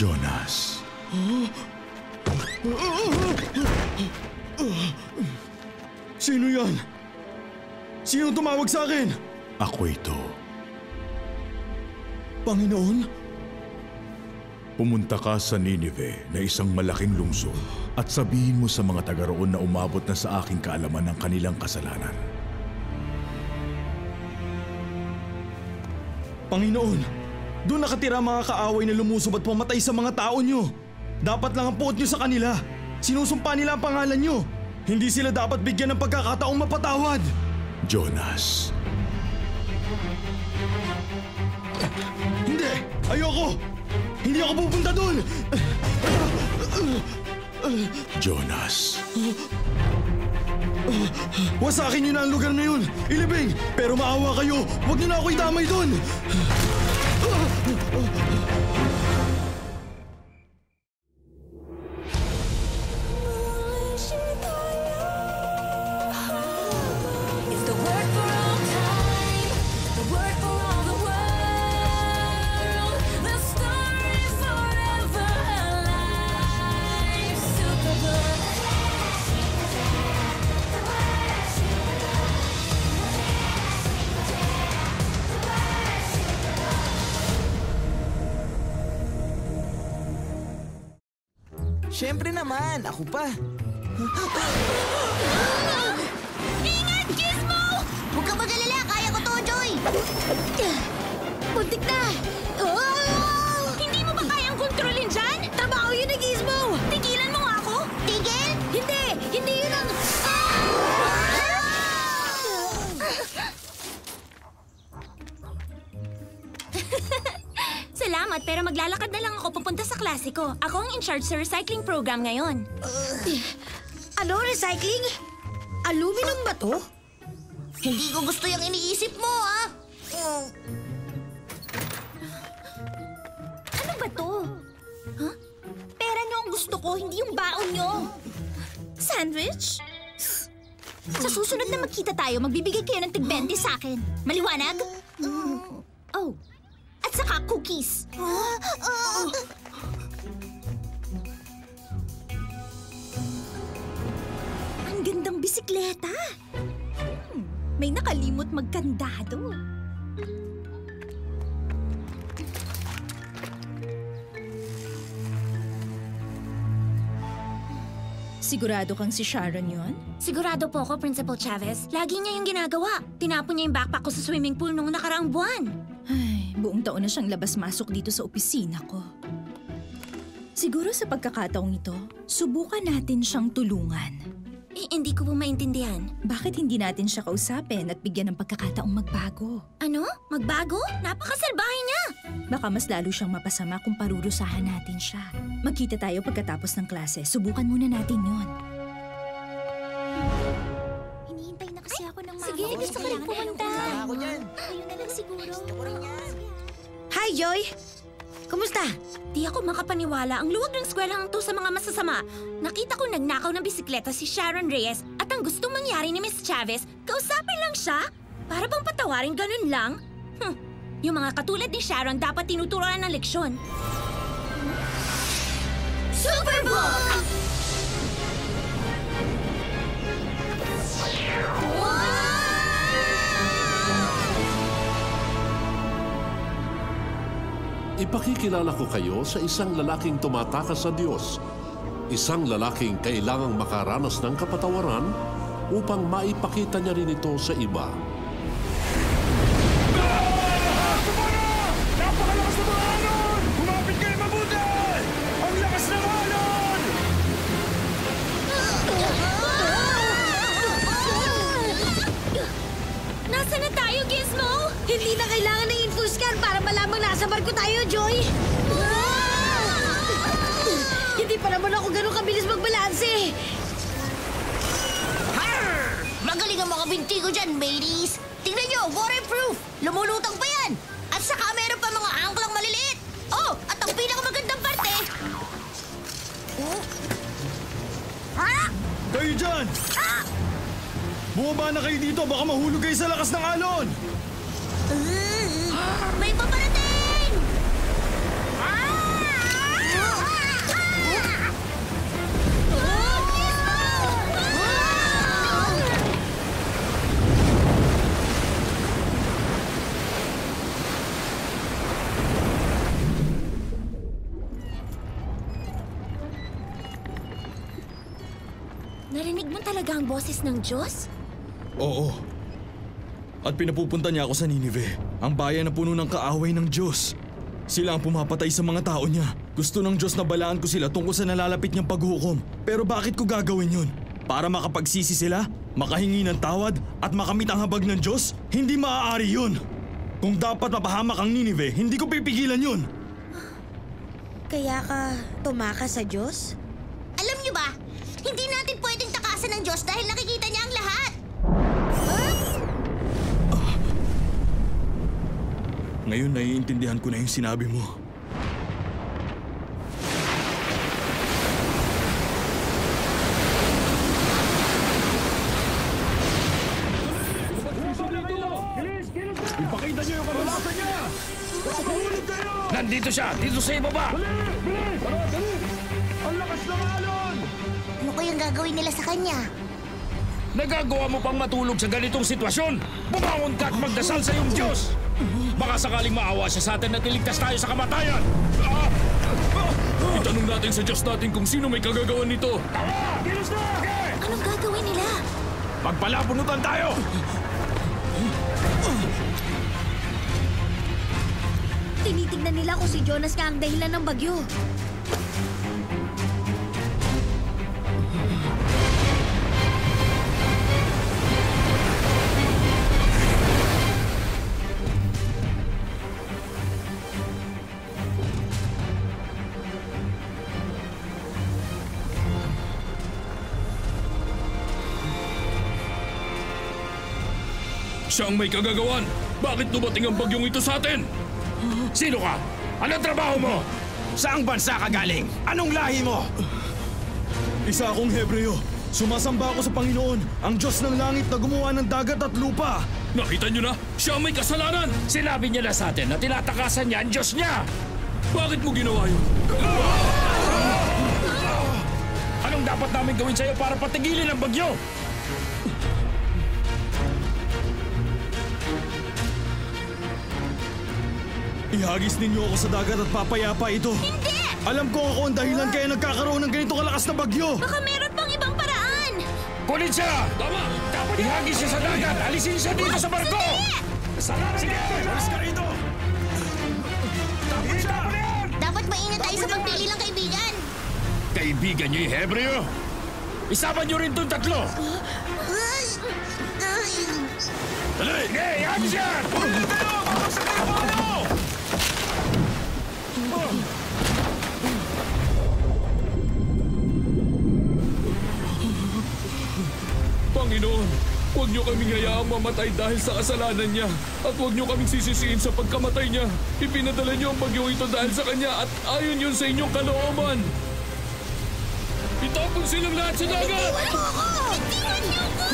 Jonas. Sino yan? Sino tumawag sa akin? Ako ito. Panginoon? Pumunta ka sa Ninive na isang malaking lungsod at sabihin mo sa mga taga roon na umabot na sa aking kaalaman ng kanilang kasalanan. Panginoon, doon nakatira mga kaaway na lumusob at pumatay sa mga tao nyo. Dapat lang ang puot nyo sa kanila. Sinusumpa nila ang pangalan nyo. Hindi sila dapat bigyan ng pagkakataong mapatawad. Jonas. Hindi! Ayoko! Hindi ako pupunta doon! Jonas. Wasakin nyo na ang lugar na yun! Ilibing! Pero maawa kayo! Huwag nyo na ako idamay doon! Siyempre naman, ako pa. Ingat, Gizmo! Huwag kang mag-alala, kaya ko to, Joy! Puntik na! Hindi mo ba kayang kontrolin dyan? Trabaho yun na, Gizmo! Tigilan mo nga ako! Tigil? Hindi! Hindi yun ang... Salamat, pero maglalakad na lang ako papunta sa klase ko. Ako ang in-charge sa recycling program ngayon. Ano, recycling? Aluminum ba to? Hindi ko gusto yung iniisip mo, ah! Ano ba to? Huh? Pera nyo ang gusto ko, hindi yung baon nyo. Sandwich? Sa susunod na magkita tayo, magbibigay kayo ng tig-20 sa akin. Maliwanag? Oh. At saka cookies. Ang gandang bisikleta. May nakalimot magkandado. Sigurado kang si Sharon yon? Sigurado po ako, Principal Chavez. Lagi niya yung ginagawa. Tinapon niya yung backpack ko sa swimming pool nung nakaraang buwan. Ay, buong taon na siyang labas-masok dito sa opisina ko. Siguro sa pagkakataong ito, subukan natin siyang tulungan. Hindi ko po maintindihan. Bakit hindi natin siya kausapin at bigyan ng pagkakataong magbago? Ano? Magbago? Napakasalbahe niya! Baka mas lalo siyang mapasama kung parurusahan natin siya. Magkita tayo pagkatapos ng klase. Subukan muna natin yon. Hinihintay na kasi ako ng mama. Sige, gusto ko rin pumunta. Ako dyan. Ayun na lang siguro. Gusto ko rin yan. Hi, Joy! Kumusta? Di ako makapaniwala. Ang luwag ng eskwelahan to sa mga masasama. Nakita ko nagnakaw ng bisikleta si Sharon Reyes at ang gustong mangyari ni Miss Chavez, kausapin lang siya? Para bang patawarin ganun lang? Yung mga katulad ni Sharon dapat tinuturuan ng leksyon. Superbook! Ipakikilala ko kayo sa isang lalaking tumatakas sa Diyos. Isang lalaking kailangang makaranas ng kapatawaran upang maipakita niya rin ito sa iba. Napakalakas na mga alon! Kumapit kayo mabuti! Ang lakas ng alon! Nasaan na tayo, Gizmo? Hindi na kailangan ng infuse can para malamang nasa barko tayo, Joy! Hindi pa naman ako ganun kabilis magbalanse! Magaling ang mga binti ko dyan, ladies. Tingnan nyo, waterproof. Lumulutang pa yan. At saka meron pa mga angklang maliliit. Oh, at ang pinakamagandang parte. Kayo dyan! Bumaba na kayo dito, baka mahulog kayo sa lakas ng alon! May paparating! Narinig mo talaga ang boses ng Diyos? Oo. At pinapupunta niya ako sa Ninive, ang bayan na puno ng kaaway ng Diyos. Sila ang pumapatay sa mga tao niya. Gusto ng Diyos na balaan ko sila tungkol sa nalalapit niyang paghukom. Pero bakit ko gagawin yun? Para makapagsisi sila? Makahingi ng tawad? At makamit ang habag ng Diyos? Hindi maaari yun! Kung dapat mapahamak ang Ninive, hindi ko pipigilan yun! Kaya ka tumakas sa Diyos? Alam niyo ba, hindi natin pwedeng takasan ng Diyos dahil nakikita niya ang lahat! Ngayon naiintindihan ko na yung sinabi mo. Ipakita niyo yung kalalasan niya! Mahulog kayo! Nandito siya! Dito sa ibaba! Bilis! Bilis! Dali! Ang lakas ng alon! Ano kayang gagawin nila sa kanya? Nagagawa mo pang matulog sa ganitong sitwasyon? Bumangon ka at magdasal sa iyong Diyos! Baka sakaling maawa siya sa atin at iligtas tayo sa kamatayan! Itanong natin sa Diyos natin kung sino may kagagawan nito! Tawa! Gilos na! Anong gagawin nila? Magpalapunutan tayo! Tinitignan nila kung si Jonas nga ang dahilan ng bagyo. Siya ang may kagagawan! Bakit dumating ang bagyong ito sa atin? Sino ka? Anong trabaho mo? Saang bansa ka galing? Anong lahi mo? Isa akong Hebreo. Sumasamba ako sa Panginoon, ang Diyos ng langit na gumawa ng dagat at lupa. Nakita niyo na? Siya ang may kasalanan! Sinabi niya na sa atin na tinatakasan niya ang Diyos niya! Bakit mo ginawa yun? Anong dapat namin gawin sa'yo para patigilin ang bagyo? Ihagis ninyo ako sa dagat at papayapa ito. Hindi! Alam ko ako ang dahilan kaya nagkakaroon ng ganito kalakas na bagyo. Baka meron pang ibang paraan! Kunin siya! Tama! Ihagis siya sa dagat! Alisin siya dito sa barko! Sige! Alis ka rito! Tapos siya! Dapat maingat tayo sa pagpili ng kaibigan! Kaibigan niyo yung Hebreo? Isama niyo rin itong tatlo! Dali! Sige! Ihagis yan! Panginoon, huwag niyo kaming hayaang mamatay dahil sa kasalanan niya at huwag niyo kaming sisisiin sa pagkamatay niya. Ipinadala niyo ang bagyong ito dahil sa kanya at ayon yun sa inyong kalooban. Itapon silang lahat sa dagat! Bitiwan niyo ako!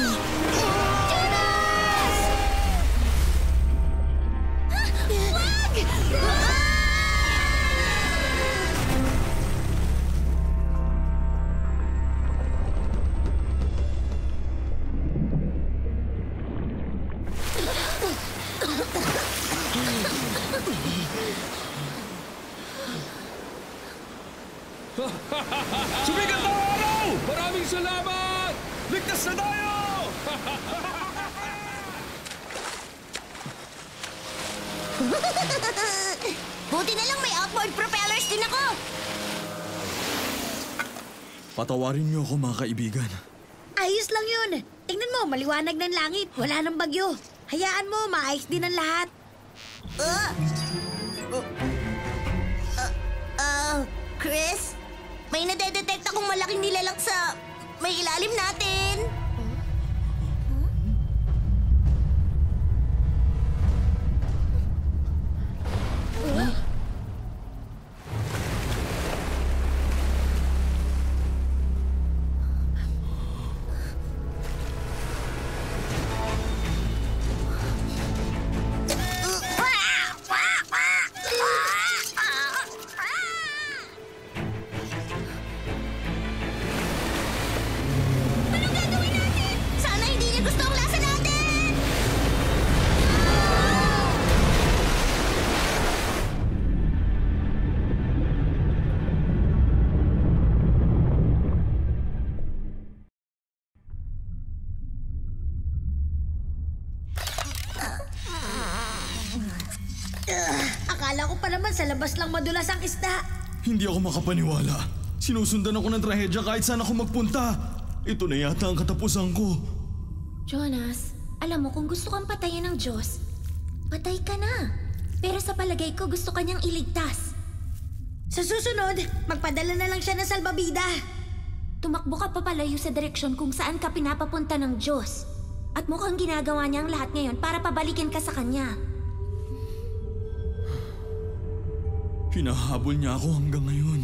Sumigat na ang araw! Maraming salamat! Ligtas na tayo! Buti na lang may outboard propellers din ako! Patawarin niyo ako mga kaibigan. Ayos lang yun. Tingnan mo, maliwanag ng langit. Wala nang bagyo. Hayaan mo, maayos din ang lahat. Chris? May nadedetect akong malaking nilalang sa may ilalim natin. Anong gagawin natin? sa labas lang madulas ang isda. Hindi ako makapaniwala. Sinusundan ako ng trahedya kahit saan ako magpunta. Ito na yata ang katapusan ko. Jonas, alam mo kung gusto kang patayin ng Diyos, patay ka na. Pero sa palagay ko gusto kanyang iligtas. Sa susunod, magpadala na lang siya ng salbabida. Tumakbo ka papalayo sa direksyon kung saan ka pinapapunta ng Diyos. At mukhang ginagawa niya ang lahat ngayon para pabalikin ka sa kanya. Hinahabol niya ako hanggang ngayon.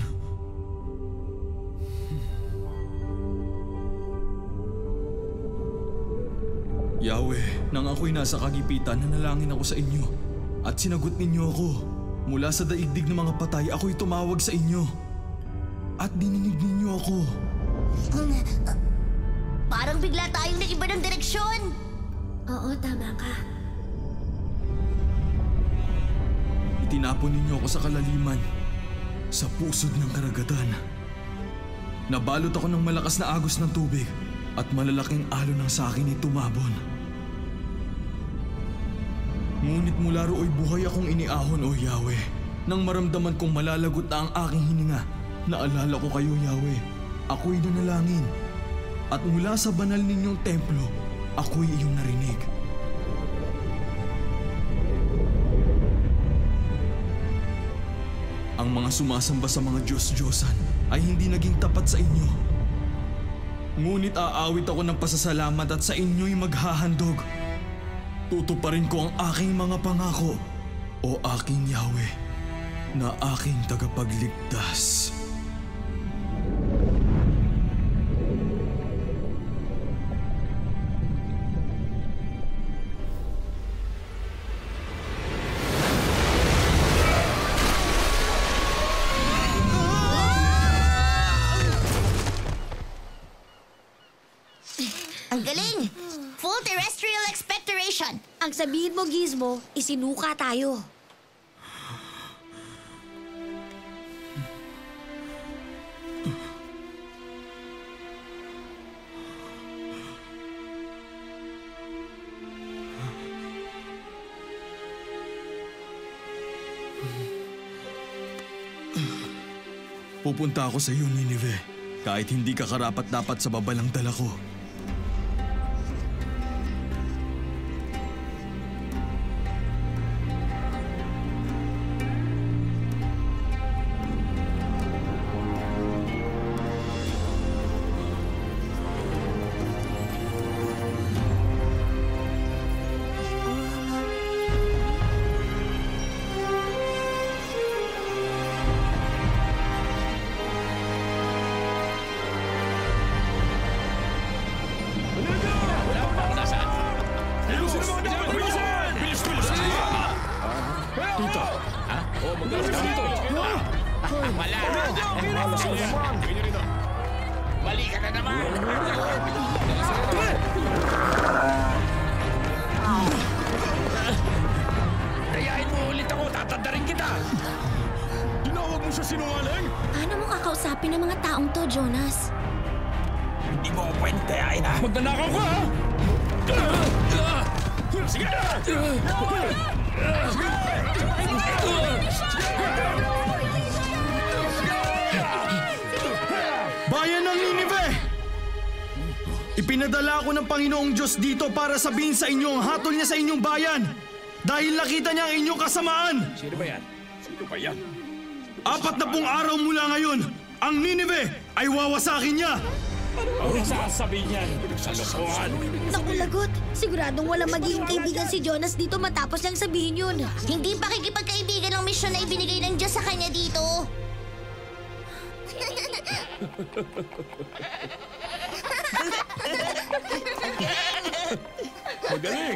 Yahweh, nang ako'y nasa kagipitan, nanalangin ako sa inyo at sinagot ninyo ako. Mula sa daigdig ng mga patay, ako'y tumawag sa inyo at dininig ninyo ako. Parang bigla tayong nag-iba ng direksyon. Oo, tama ka. Itinapon ninyo ako sa kalaliman, sa pusod ng karagatan. Nabalot ako ng malakas na agos ng tubig at malalaking alon ng sakin ay tumabon. Ngunit mula roo'y buhay akong iniahon, O Yahweh. Nang maramdaman kong malalagot na ang aking hininga, naalala ko kayo, Yahweh. Ako'y nanalangin. At mula sa banal ninyong templo, ako'y iyong narinig. Ang mga sumasamba sa mga Diyos-Diyosan ay hindi naging tapat sa inyo. Ngunit aawit ako ng pasasalamat at sa inyo'y maghahandog. Tutuparin ko ang aking mga pangako, O aking Yahweh, na aking tagapagligtas. Ang galing! Full terrestrial expectoration! Ang sabihin mo, Gizmo, isinuka tayo. Pupunta ako sa iyo, Nineveh, kahit hindi ka karapat-dapat sa babalang dala ko. Balik ka na naman! Kayain mo ulit ako, tatadarin kita! Tinawag mo siya sinungaling? Paano mo kakausapin ang mga taong to, Jonas? Hindi mo ako pwede kayain, ha? Magnanakaw ka, ha? Sige na! Bayan ng Nineveh! Ipinadala ako ng Panginoong Diyos dito para sabihin sa inyo ang hatol niya sa inyong bayan dahil nakita niya ang inyong kasamaan. Sino ba yan? Sino ba yan? 40 araw mula ngayon, ang Nineveh ay wawasakin niya. Ano sasabihin yan? Sa lokohan! Naku, lagot. Siguradong walang magiging kaibigan si Jonas dito matapos lang sabihin yun. Hindi pakikipagkaibigan ang misyon na ibinigay ng Diyos sa kanya dito. Magaling!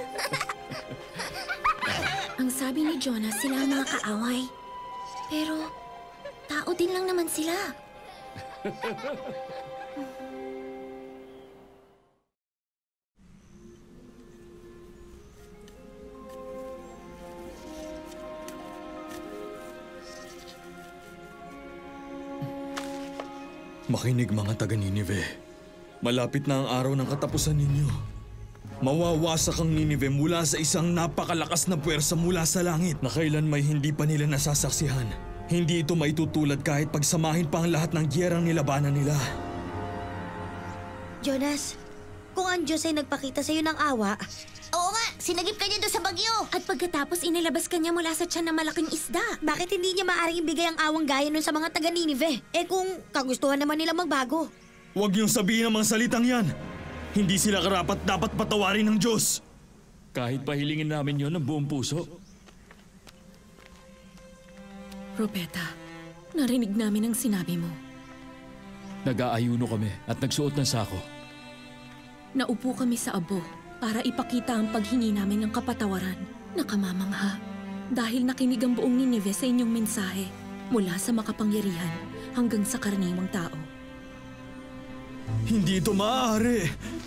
Ang sabi ni Jonas, sila ang mga kaaway. Pero, tao din lang naman sila. Makinig mga taga-Nineveh. Malapit na ang araw ng katapusan ninyo. Mawawasak ang Ninive mula sa isang napakalakas na puwersa mula sa langit na kailan may hindi pa nila nasasaksihan. Hindi ito maitutulad kahit pagsamahin pa ang lahat ng giyerang nilabanan nila. Jonas, kung ang Diyos ay nagpakita sa'yo ng awa, Oo nga, sinagip ka niya doon sa bagyo. At pagkatapos inilabas ka niya mula sa tiyan ng malaking isda. bakit hindi niya maaaring ibigay ang awang gaya nun sa mga taga Ninive? Kung kagustuhan naman nila magbago. Huwag niyong sabihin ang mga salitang yan. Hindi sila karapat dapat patawarin ng Diyos. Kahit pahilingin namin yon ng buong puso. Rupeta, narinig namin ang sinabi mo. Nag-aayuno kami at nagsuot ng sako. Naupo kami sa abo para ipakita ang paghingi namin ng kapatawaran. Nakamamangha dahil nakinig ang buong Ninive sa inyong mensahe mula sa makapangyarihan hanggang sa karaniwang tao. Hindi ito maaari.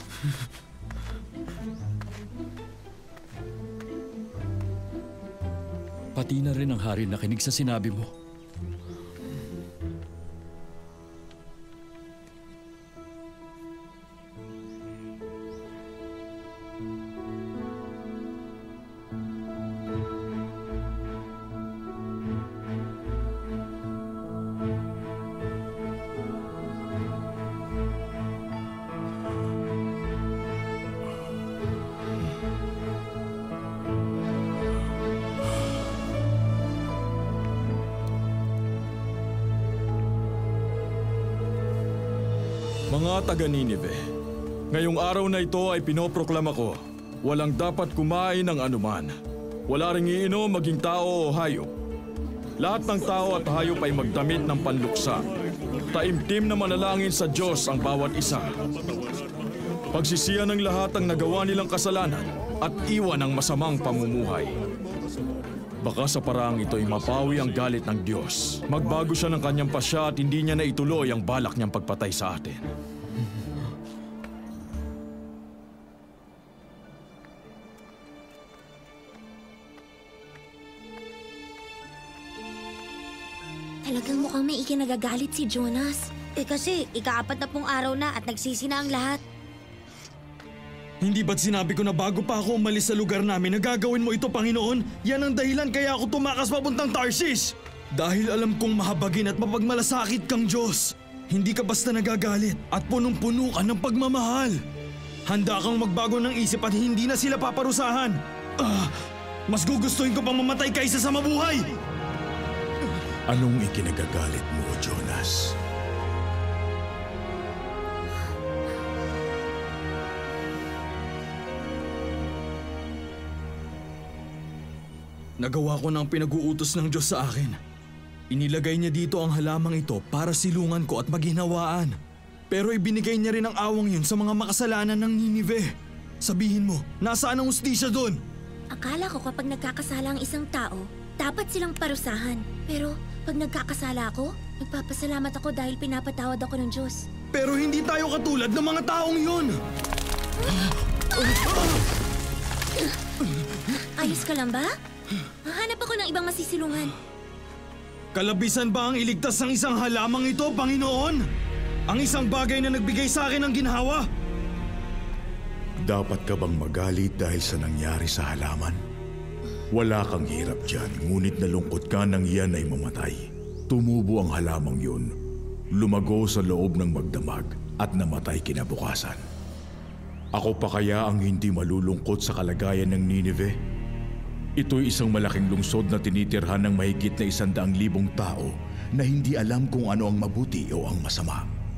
Pati na rin ang hari nakinig sa sinabi mo. Mga taga-Ninive, ngayong araw na ito ay pinoproklama ko, walang dapat kumain ng anuman. Wala ring iinom maging tao o hayop. Lahat ng tao at hayop ay magdamit ng panluksa. Taimtim na manalangin sa Diyos ang bawat isa. Pagsisiyan ng lahat ang nagawa nilang kasalanan at iwan ang masamang pamumuhay. Baka sa paraang ito ay mapawi ang galit ng Diyos. Magbago siya ng kanyang pasya at hindi niya na ituloy ang balak niyang pagpatay sa atin. Talagang mukhang may ikinagagalit si Jonas. Kasi ika-4 na pong araw na at nagsisi na ang lahat. Hindi ba't sinabi ko na bago pa ako umalis sa lugar namin na gagawin mo ito, Panginoon? Yan ang dahilan kaya ako tumakas papuntang Tarsis. Dahil alam kong mahabagin at mapagmalasakit kang Diyos. Hindi ka basta nagagalit at punong-puno ka ng pagmamahal. Handa kang magbago ng isip at hindi na sila paparusahan. Mas gugustuhin ko pang mamatay kaysa sa mabuhay. Anong ikinagagalit mo, Jonas? Nagawa ko ng pinag-uutos ng Diyos sa akin. Inilagay niya dito ang halamang ito para silungan ko at maghinawaan. Pero ibinigay niya rin ang awang yun sa mga makasalanan ng Ninive. Sabihin mo, nasaan ang hustisya doon? Akala ko kapag nagkakasala ang isang tao, dapat silang parusahan. Pero pag nagkakasala ako, nagpapasalamat ako dahil pinapatawad ako ng Diyos. Pero hindi tayo katulad ng mga taong yun! Ayos ka lang ba? Hahanap ako ng ibang masisilungan. Kalabisan ba ang iligtas ng isang halamang ito, Panginoon? Ang isang bagay na nagbigay sa akin ng ginhawa? Dapat ka bang magalit dahil sa nangyari sa halaman? Wala kang hirap dyan, ngunit nalungkot ka nang iyan ay mamatay. Tumubo ang halamang yun, lumago sa loob ng magdamag at namatay kinabukasan. Ako pa kaya ang hindi malulungkot sa kalagayan ng Ninive? Ito'y isang malaking lungsod na tinitirhan ng mahigit na 100,000 tao na hindi alam kung ano ang mabuti o ang masama.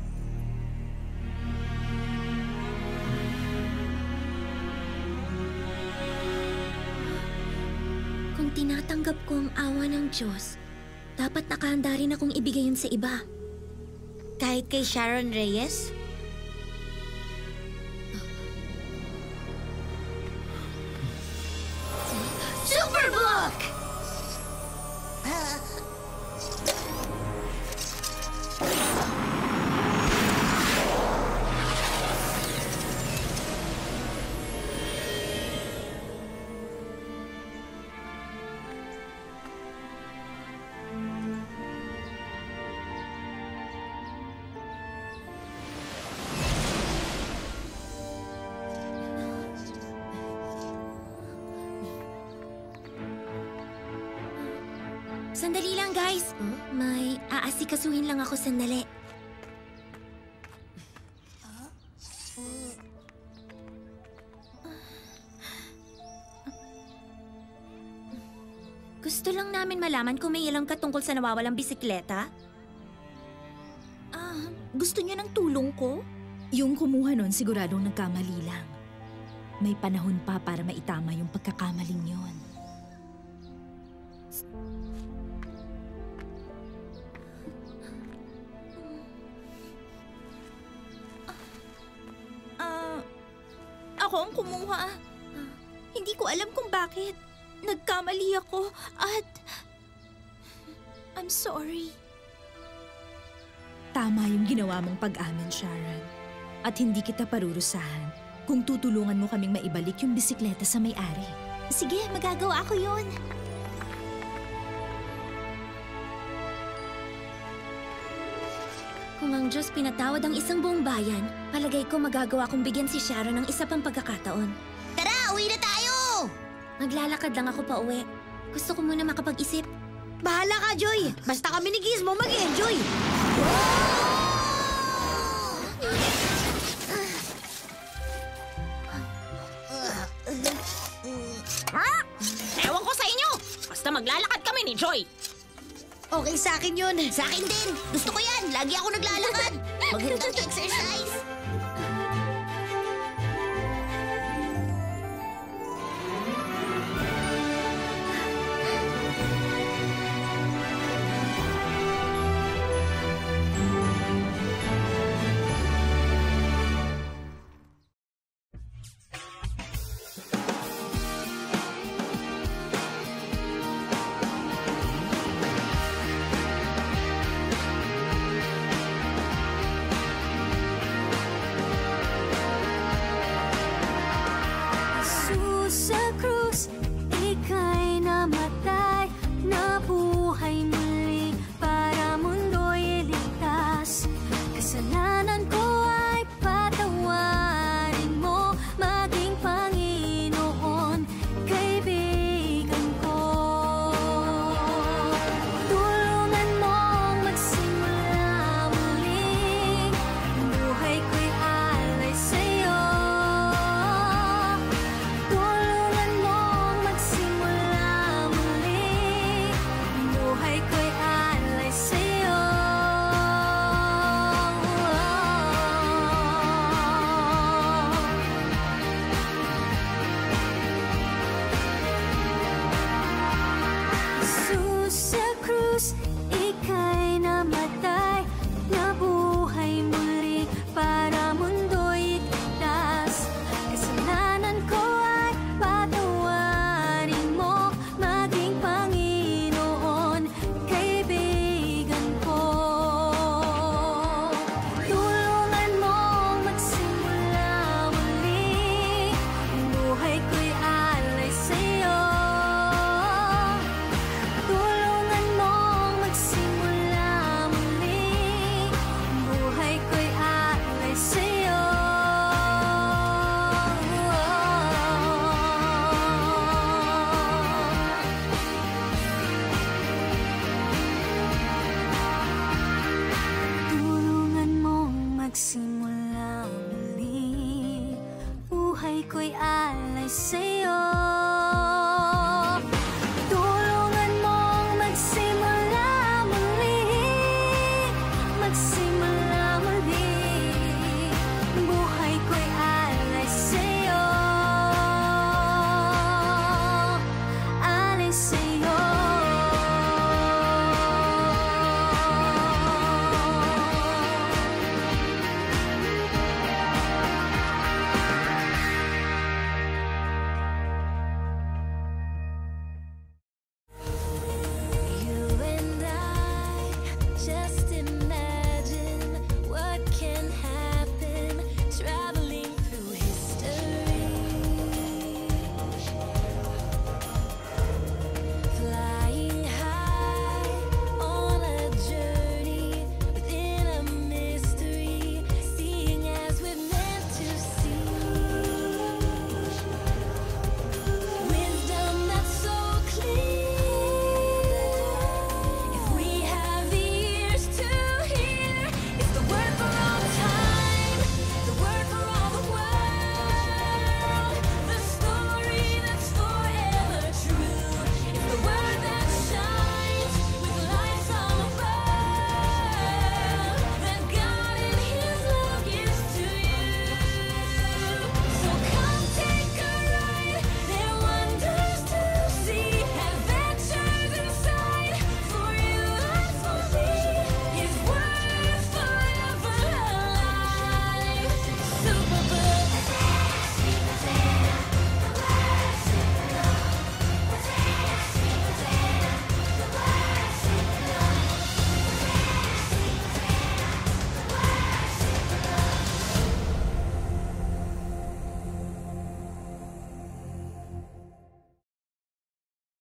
Kung tinatanggap ko ang awa ng Diyos, dapat nakahanda rin akong ibigay yun sa iba. Kahit kay Sharon Reyes? Superblock! Sandali lang, guys. May aasikasuhin lang ako sandali. Gusto lang namin malaman kung may ilang ka tungkol sa nawawalang bisikleta. Gusto niyo ng tulong ko? Yung kumuha nun siguradong nagkamali lang. May panahon pa para maitama yung pagkakamaling yon. Ako ang kumuha. Hindi ko alam kung bakit. Nagkamali ako at... I'm sorry. Tama yung ginawa mong pag-amin, Sharon. At hindi kita parurusahan kung tutulungan mo kaming maibalik yung bisikleta sa may-ari. Sige, magagawa ko yun. Kung ang Diyos pinatawad ang isang buong bayan, palagay ko magagawa kong bigyan si Sharon ng isa pang pagkakataon. Tara, uwi na tayo! Maglalakad lang ako pa uwi. Gusto ko muna makapag-isip. Bahala ka, Joy. Basta kami ni Gizmo mag-enjoy. Ewan ko sa inyo! Basta maglalakad kami ni Joy. Okay sa akin yun. Sa akin din. Gusto ko yan. Lagi ako naglalakad. Magandang exercise. Sa krus, ika'y namatay, nabuhay muli para mundo'y iligtas. Kasalanan ko ay patawarin mo, maging Panginoon, kaibigan ko. Tulungan mong magsimula muli, buhay ko'y alay sa'yo. Sa krus, ika'y namatay, nabuhay muli para mundo'y iligtas. Kasalanan ko ay patawarin mo, maging Panginoon, kaibigan ko. Tulungan mong magsimula muli, buhay ko'y alay sa'yo. Tulungan mong magsimula muli, buhay ko'y alay sa'yo. Tulungan mong magsimula muli, buhay ko'y alay sa'yo.